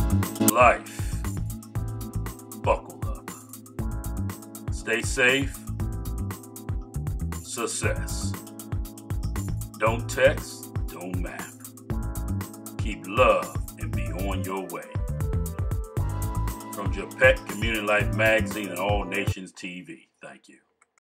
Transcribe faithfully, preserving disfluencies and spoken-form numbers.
Life. Buckle up. Stay safe. Success. Don't text, don't map. Keep love and be on your way. From Japet Community Life Magazine and All Nations T V. Thank you.